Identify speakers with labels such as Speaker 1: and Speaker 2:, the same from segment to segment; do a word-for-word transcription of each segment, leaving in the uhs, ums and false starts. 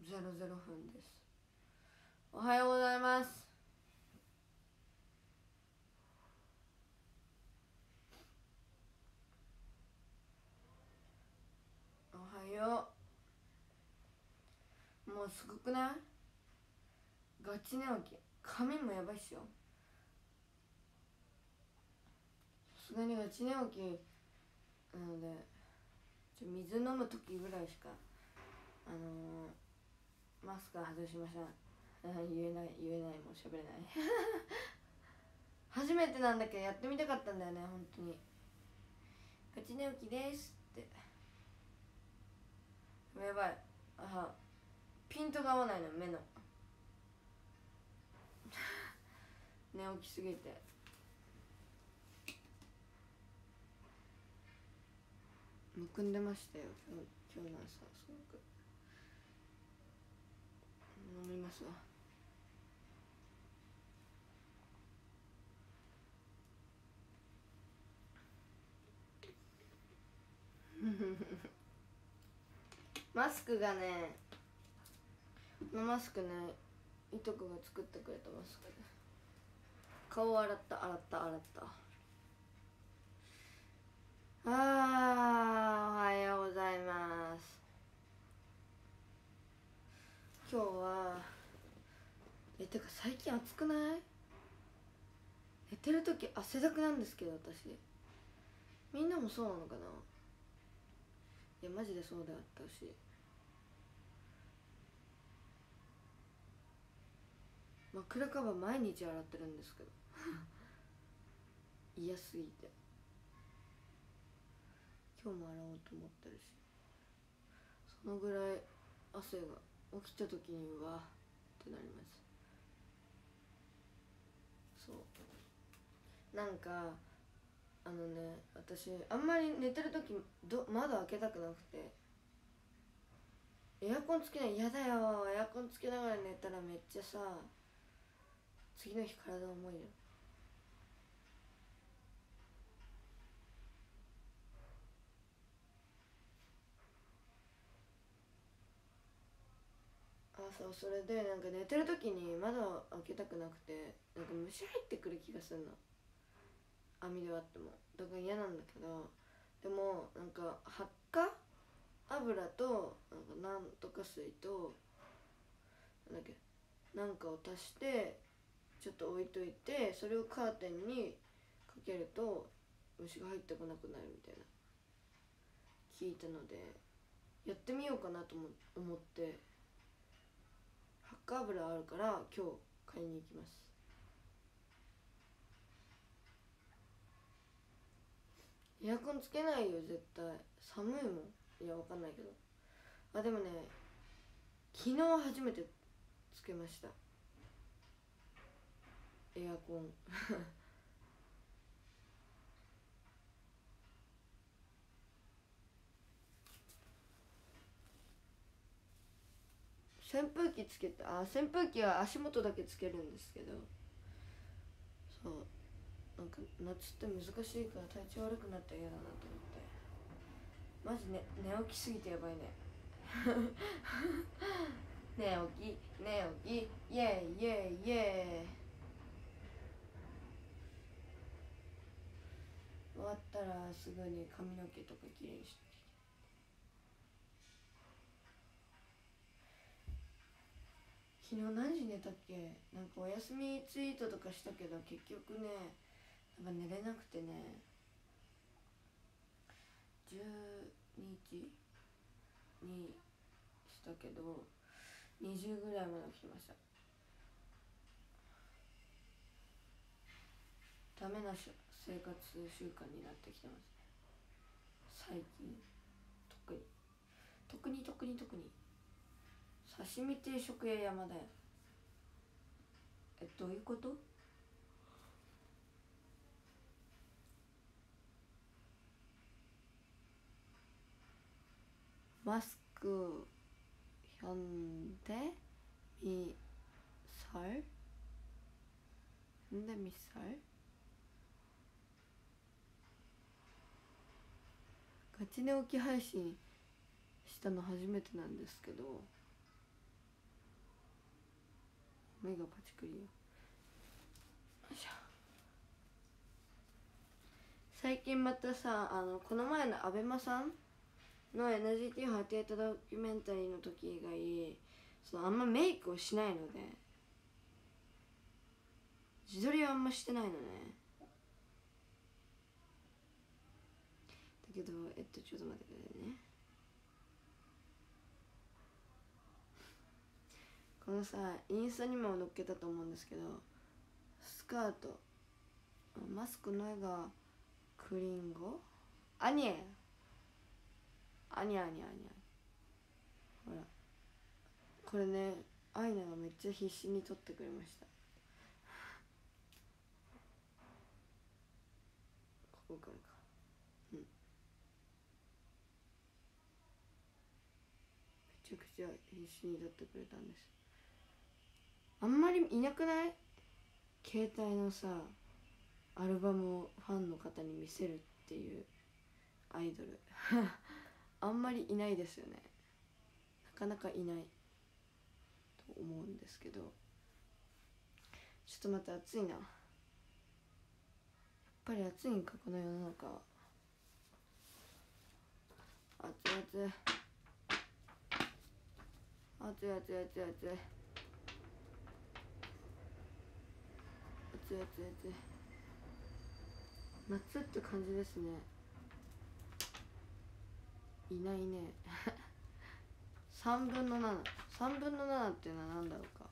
Speaker 1: ゼロゼロふんです。おはようございます。おはよう。もうすごくない？ガチ寝起き。髪もやばいっしょ。さすがにガチ寝起きなので、ちょ水飲む時ぐらいしかあのー、マスク外しません。言えない言えないもう喋れない初めてなんだけどやってみたかったんだよね。本当にガチ寝起きですってやばい。あピントが合わないの目の寝起きすぎて。むくんでましたよ今日今日の朝。すごく飲みますわ。マスクがね、このマスクね、いとこが作ってくれたマスクです。顔洗った洗った洗った。あー、おはようございます。今日はえてか最近暑くない？寝てる時汗だくなんですけど私。みんなもそうなのかな？いやマジでそうであったし、枕カバー毎日洗ってるんですけど嫌すぎて今日も洗おうと思ってるし、そのぐらい汗が起きた時にうわってなります。そうなんかあのね、私あんまり寝てる時ど窓開けたくなくて、エアコンつけない、嫌だよ。エアコンつけながら寝たらめっちゃさ次の日体重いよ。あ、そうそれでなんか寝てる時に窓開けたくなくて、なんか虫入ってくる気がするの、網で割っても。だから嫌なんだけど、でもなんか発火油となんかなんとか水となんだっけなんかを足してちょっと置いといて、それをカーテンにかけると虫が入ってこなくなるみたいな聞いたので、やってみようかなと思って発火油あるから今日買いに行きます。エアコンつけないよ絶対、寒いもん。いやわかんないけど、あでもね昨日初めてつけましたエアコン扇風機つけて、あ扇風機は足元だけつけるんですけど、そうなんか夏って難しいから体調悪くなったら嫌だなと思って。マジね寝起きすぎてやばいね寝起き寝起きイエイイエイイエイ。終わったらすぐに髪の毛とかきれいにして、昨日何時寝たっけ？なんかお休みツイートとかしたけど結局ねなんか寝れなくてね、じゅうにじにしたけどにじゅうぐらいまで起きました。ダメな生活習慣になってきてますね最近。特に特に特に特に刺身定食屋山だよ。えどういうこと？マスク현대 미설 현대 미설ガチ寝起き配信したの初めてなんですけど、 目がパチクリよ。よいしょ。最近またさ、あのこの前のアベマさんの エヌジーティーフォーティーエイト ドキュメンタリーの時以外そのあんまメイクをしないので、自撮りはあんましてないのね。だけどえっとちょっと待ってくださいね。このさインスタにも載っけたと思うんですけど、スカートマスクの絵がクリンゴアニエアニアニアニアほらこれね、アイナがめっちゃ必死に撮ってくれました。ここからか、うん、めちゃくちゃ必死に撮ってくれたんです。あんまりいなくない？携帯のさアルバムをファンの方に見せるっていうアイドルあんまりいないですよね。なかなかいないと思うんですけど、ちょっと待って、暑いな。やっぱり暑いんかこの世の中は。暑い暑い暑い暑い暑い暑い暑い暑い暑い夏って感じですね。いないねさんぶんのなな さんぶんのななっていうのは何だろうか。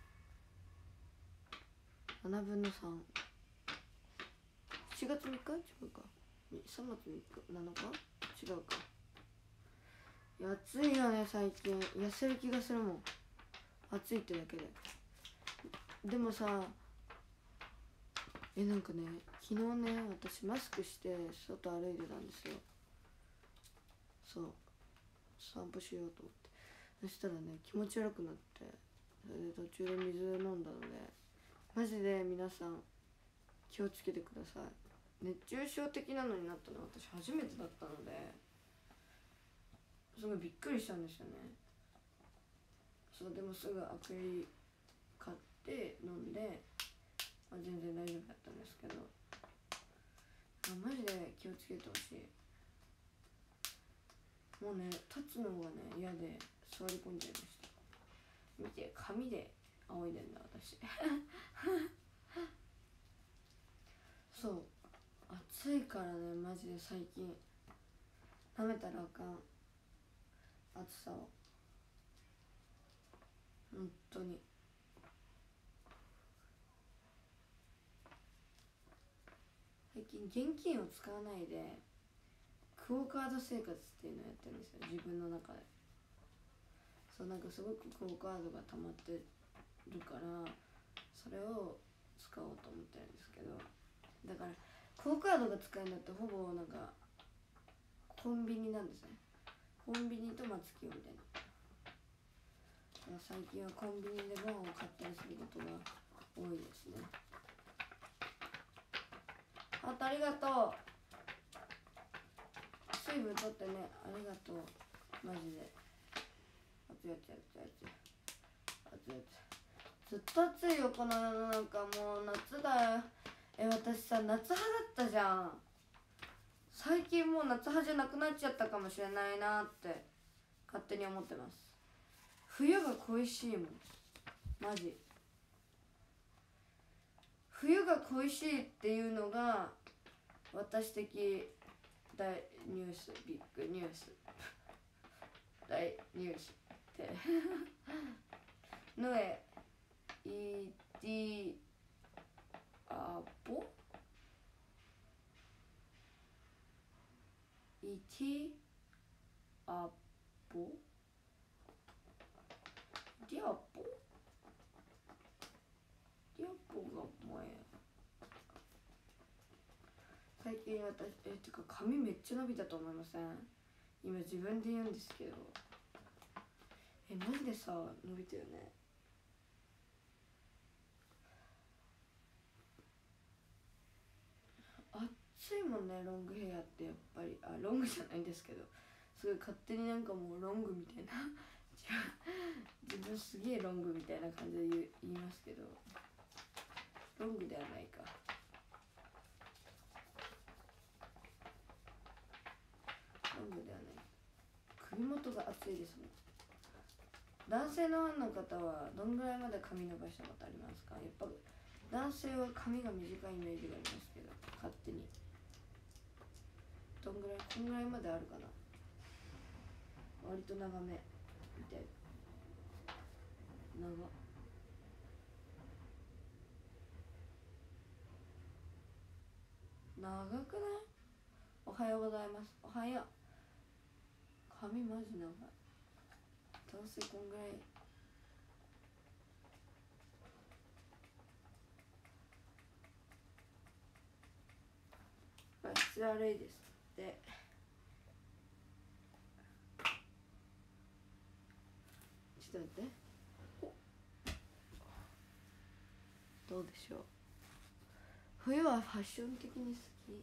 Speaker 1: ななぶんのさん しちがつみっか違うか、さんがつみっかなのか違うか。いや暑いよね最近。痩せる気がするもん、暑いってだけで。でもさえなんかね、昨日ね私マスクして外歩いてたんですよ。そう散歩しようと思って、そしたらね気持ち悪くなって、それで途中で水飲んだので、マジで皆さん気をつけてください。熱中症的なのになったのは私初めてだったので、すごいびっくりしたんですよね。そうでもすぐアクエリ買って飲んで、まあ、全然大丈夫だったんですけど、マジで気をつけてほしい。もうね立つのがね嫌で座り込んじゃいました。見て髪で仰いでんだ私そう暑いからねマジで最近なめたらあかん、暑さを本当に。最近現金を使わないでクオカード生活っていうのをやってるんですよ自分の中で。そうなんかすごくクオカードが溜まってるからそれを使おうと思ってるんですけど、だからクオカードが使えるのってほぼなんかコンビニなんですね。コンビニと松清みたいな。最近はコンビニでご飯を買ったりすることが多いですね。あとありがとう、水分取ってね、ありがとうマジで。熱い熱い熱い熱い熱い熱い、ずっと暑いよこの世の中。もう夏だよ。え私さ夏派だったじゃん。最近もう夏派じゃなくなっちゃったかもしれないなって勝手に思ってます。冬が恋しいもんマジ。冬が恋しいっていうのが私的大ニュース、ビッグニュース大ニュースってのえいてあぼいてあぼディアボディアボが前最近私えってか髪めっちゃ伸びたと思いません？今自分で言うんですけど、えマジでさ伸びたよね。暑いもんねロングヘアって。やっぱりあロングじゃないんですけど、すごい勝手になんかもうロングみたいな自分すげえロングみたいな感じで言う言いますけど、ロングではないか。ロングではない。首元が厚いですもん。男性のファンの方はどんぐらいまで髪伸ばしたことありますか？やっぱ男性は髪が短いイメージがありますけど、勝手にどんぐらい、こんぐらいまであるかな。割と長めみたいな。長長くない？おはようございます。おはよう。髪マジ長い。どうせこんぐらい。質悪いですってちょっと待って。どうでしょう。冬はファッション的に好き。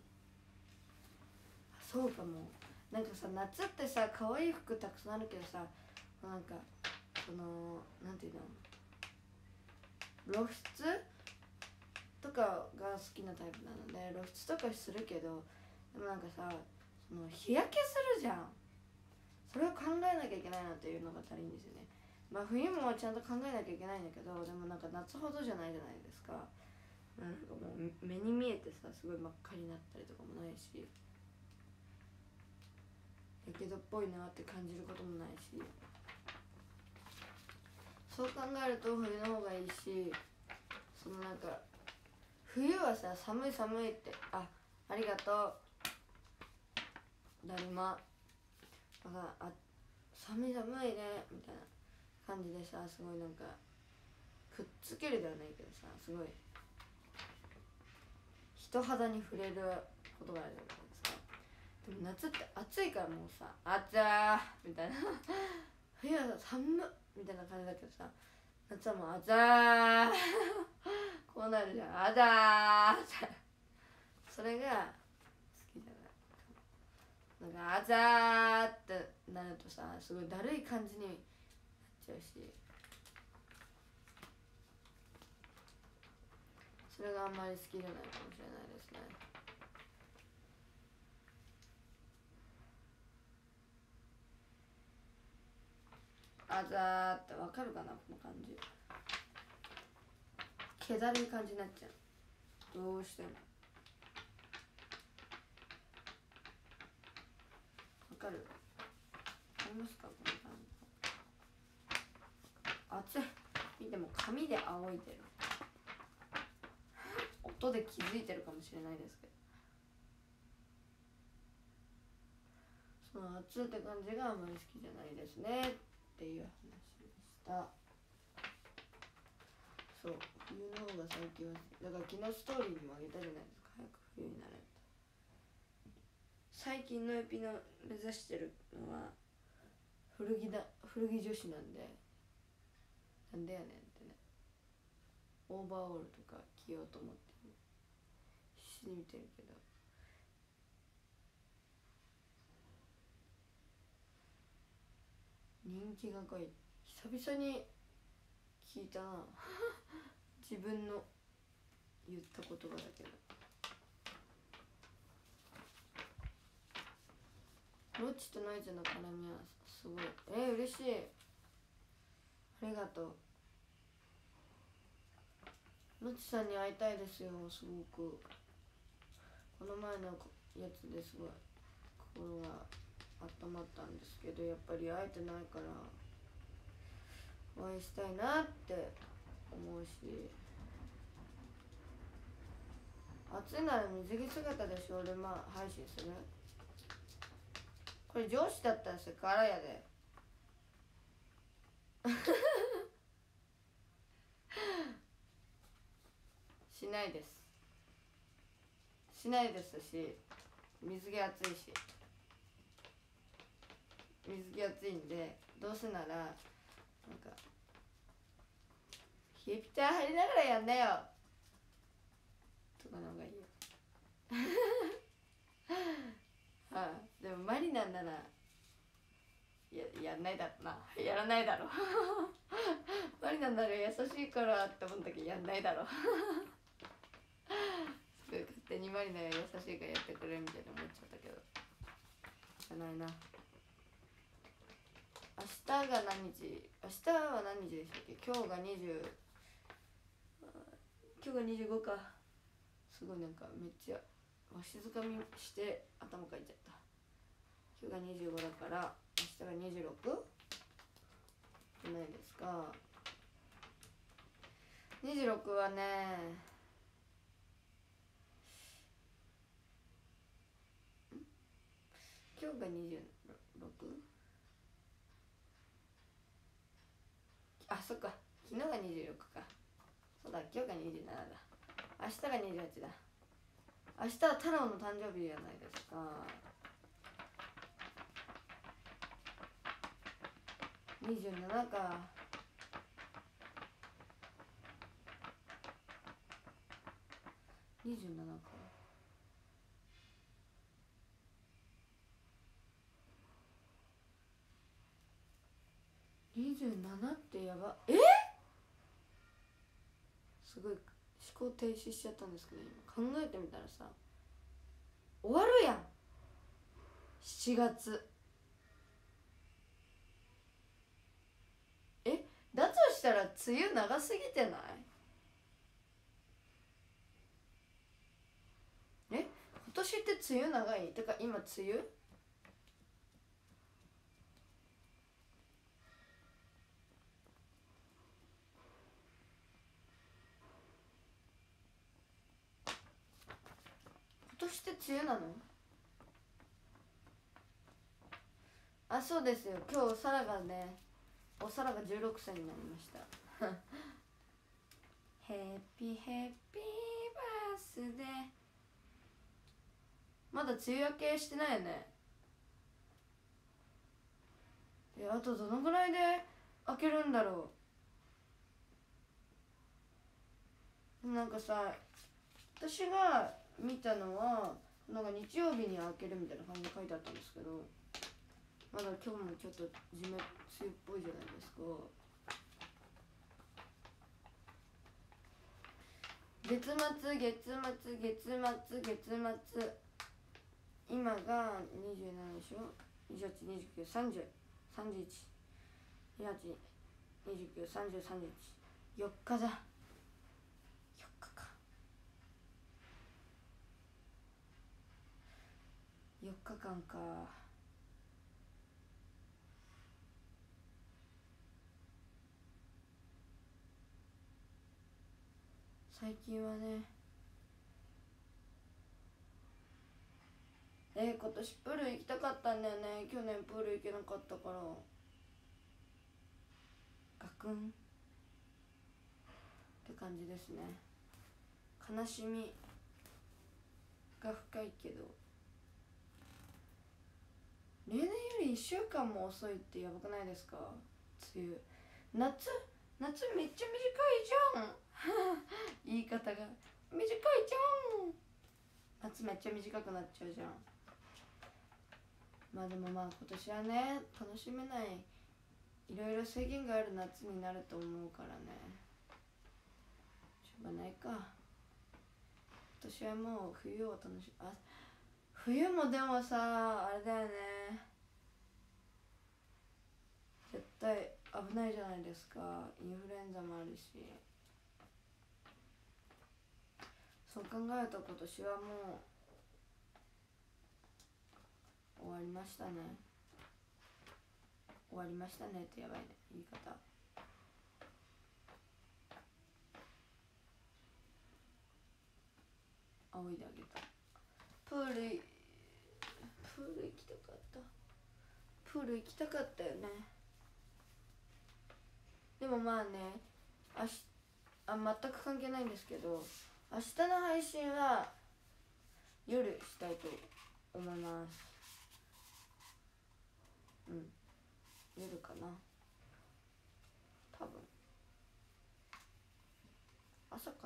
Speaker 1: そうかも。なんかさ、夏ってさ可愛い服たくさんあるけどさ、なんかそのなんていうの、露出とかが好きなタイプなので露出とかするけど、でもなんかさ、その日焼けするじゃん。それを考えなきゃいけないなっていうのが足りんですよね。まあ冬もちゃんと考えなきゃいけないんだけど、でもなんか夏ほどじゃないじゃないですか。なんかもう目に見えてさ、すごい真っ赤になったりとかもないし、やけどっぽいなって感じることもないし、そう考えると冬の方がいいし、そのなんか冬はさ、寒い寒いって、あ、ありがとうだるま、だからあ、寒い寒いねみたいな感じでさ、すごいなんかくっつけるではないけどさ、すごい人肌に触れることがあるじゃないですか。でも夏って暑いからもうさ、あっちゃーみたいな冬はさ、寒っみたいな感じだけどさ、夏はもうあっちゃーこうなるじゃん、あっちゃーってそれが好きじゃない。なんかあちゃーってなるとさ、すごいだるい感じになっちゃうし、それがあんまり好きじゃないかもしれないですね。あざーってわかるかな、この感じ。気だるい感じになっちゃう、どうしても。わかる？ありますか、この感じ。熱い。見ても紙で仰いでる音で気づいてるかもしれないですけど、その熱いって感じがあんまり好きじゃないですねっていう話でした。そう、冬の方が最近は好きだから、昨日ストーリーにもあげたじゃないですか、早く冬になれって。最近のエピの目指してるのは古着だ、古着女子なんで、なんでやねんってね。オーバーオールとか着ようと思って、ね、必死に見てるけど、人気が濃い。久々に聞いたな自分の言った言葉だけど。ロッチとノイズの絡みはすごい、えー、嬉しい、ありがとう。ロッチさんに会いたいですよ、すごく。この前のやつですごい心が温まったんですけど、やっぱり会えてないからお会いしたいなって思うし、暑いなら水着姿でショールーム配信する。これ上司だったらセクハラやでしないです、しないですし、水着暑いし、水着暑いんで、どうせならなんか冷えピタ入りながらやんなよとかの方がいいよはあ、でもマリナならややんないだろうな、やらないだろマリナなら優しいからって思ったけどやんないだろすごい勝手にマリナが優しいからやってくれるみたいに思っちゃったけど、じゃないな。明日が何日、明日は何日でしたっけ。今日がにじゅう、今日がにじゅうごか。すごいなんかめっちゃわしづかみして頭かいちゃった。今日がにじゅうごだから明日がにじゅうろくじゃないですか。にじゅうろくはね、今日がにじゅうろく、あ、そっか、昨日がにじゅうろくか。そうだ、今日がにじゅうななだ。明日がにじゅうはちだ。明日は太郎の誕生日じゃないですか。にじゅうななか。にじゅうななか。にじゅうななってやば。えすごい思考停止しちゃったんですけど、今考えてみたらさ、終わるやんしちがつ。えだとしたら梅雨長すぎてない？え今年って梅雨長い？てか今梅雨？今年って梅雨なの？あ、そうですよ。今日サラがね、おさらがじゅうろくさいになりましたヘッピーヘッピーバースデー。まだ梅雨明けしてないよね。え、あとどのぐらいで明けるんだろう。なんかさ、私が見たのはなんか日曜日に明けるみたいな感じで書いてあったんですけど、まだ今日もちょっとじめ梅雨っぽいじゃないですか。月末月末月末月末、今がにじゅうななでしょ。にじゅうはち、にじゅうきゅう、さんじゅう、さんじゅういち、にじゅうはち、にじゅうきゅう、さんじゅう、さんじゅういち、よっかだ。よっかか。よっかかんか。最近はね、えー、今年プール行きたかったんだよね。去年プール行けなかったから。ガクンって感じですね。悲しみが深いけど、例年よりいっしゅうかんも遅いってやばくないですか？梅雨、夏夏めっちゃ短いじゃん言い方が短いじゃん。夏めっちゃ短くなっちゃうじゃん。まあでもまあ今年はね、楽しめない、いろいろ制限がある夏になると思うからね、しょうがないか。今年はもう冬を楽しむ。あ、冬もでもさ、あれだよね、絶対危ないじゃないですか。インフルエンザもあるし。そう考えると今年はもう終わりましたね。終わりましたねってやばいね、言い方。仰いであげた。プール、プール行きたかった。プール行きたかったよね。でもまあね、あしあ全く関係ないんですけど、明日の配信は夜したいと思います。うん、夜かな多分。朝かな、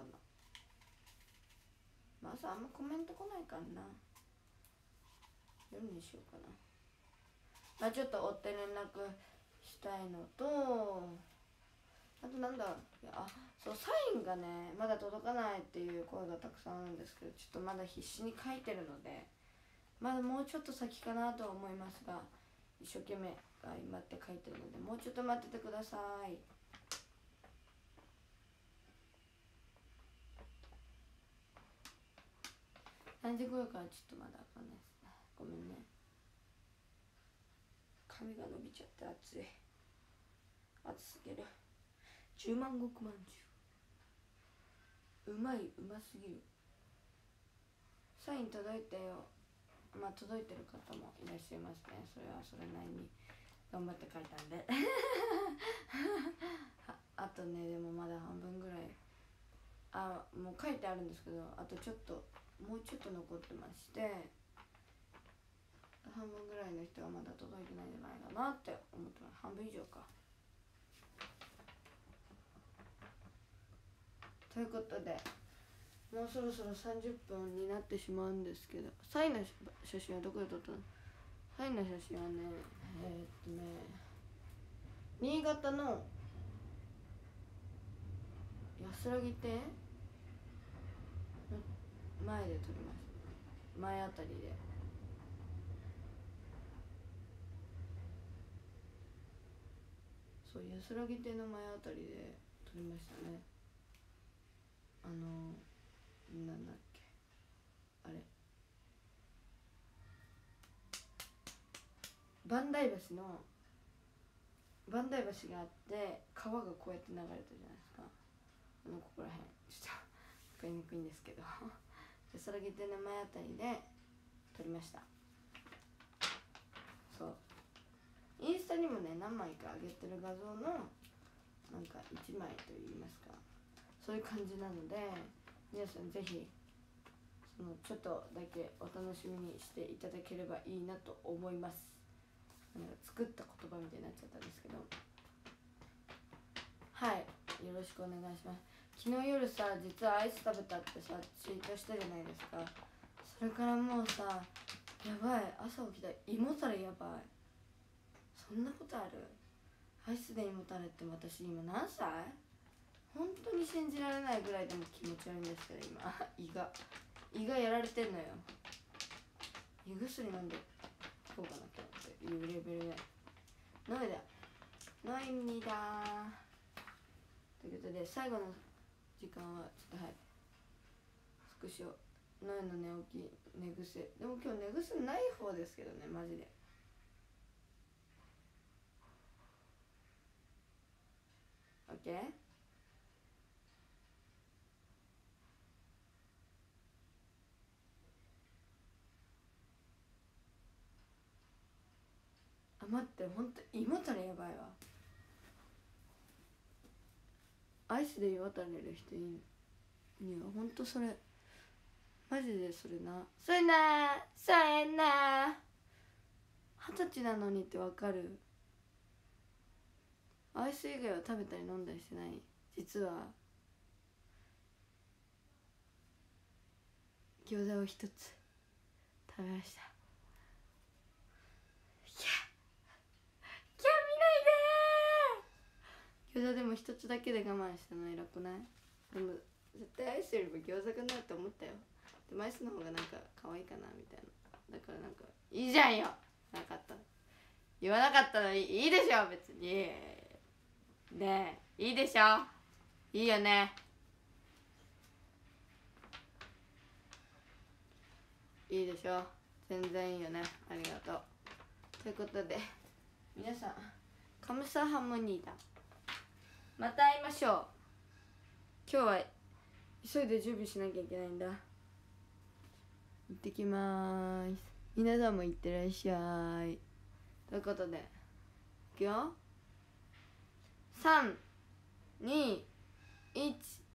Speaker 1: まあ、朝あんまコメント来ないからな、夜にしようかな。 まあちょっと追って連絡したいのと、あとなんだ、いや、あ、そう、サインがねまだ届かないっていう声がたくさんあるんですけど、ちょっとまだ必死に書いてるので、まだもうちょっと先かなとは思いますが、一生懸命頑張って書いてるので、もうちょっと待っててください。何時頃からちょっとまだわかんないですね、ごめんね。髪が伸びちゃって熱い、熱すぎる。十万石まんじゅう、うまい、うますぎる。サイン届いてよ。まあ届いてる方もいらっしゃいますね。それはそれなりに頑張って書いたんであとね、でもまだ半分ぐらい、あ、もう書いてあるんですけど、あとちょっともうちょっと残ってまして、半分ぐらいの人がまだ届いてないんじゃないかなって思ってます。半分以上か。ということで、もうそろそろさんじゅっぷんになってしまうんですけど、サイの写真はどこで撮ったの？サイの写真はね、えー、っとね新潟の安らぎ亭の前で撮りました。前あたりで。そう、安らぎ亭の前あたりで撮りましたね。あのなんだっけ、あれ、磐梯橋の磐梯橋があって川がこうやって流れてるじゃないですか。あのここら辺ちょっと分かりにくいんですけど安らぎ亭の前あたりで撮りました。そう、インスタにもね何枚か上げてる画像のなんかいちまいといいますか、そういう感じなので、皆さんぜひそのちょっとだけお楽しみにしていただければいいなと思います。なんか作った言葉みたいになっちゃったんですけど、はい、よろしくお願いします。昨日夜さ、実はアイス食べたってさツイートしたじゃないですか。それからもうさ、やばい、朝起きたら胃もたれやばい。そんなことある？アイスで胃もたれって。私今何歳？本当に信じられないぐらいでも気持ち悪いんですけど、今胃が胃がやられてんのよ。胃薬飲んでこうかなっていうレベルでノイだノイミだということで、最後の時間はちょっとはいスクショノイの寝起き寝癖。でも今日寝癖ない方ですけどね、マジで。オッケー。あ、待って、ほんと胃もたれやばいわ。アイスで胃もたれる人いにはほんとそれマジでそれな、それなそれな二十歳なのにってわかる？アイス以外は食べたり飲んだりしてない。実は餃子を一つ食べました。いやいや見ないでー。餃子でも一つだけで我慢したの偉くない？でも絶対アイスよりも餃子かなって思ったよ。でもアイスの方がなんか可愛いかなみたいな。だからなんかいいじゃんよ、なかった言わなかったのにいいでしょ別に。ねえいいでしょ、いいよね、いいでしょ、全然いいよね、ありがとう。ということで皆さんカムサハモニーだ。また会いましょう。今日は急いで準備しなきゃいけないんだ。行ってきまーす。皆さんも行ってらっしゃい。ということでいくよ、さんにいち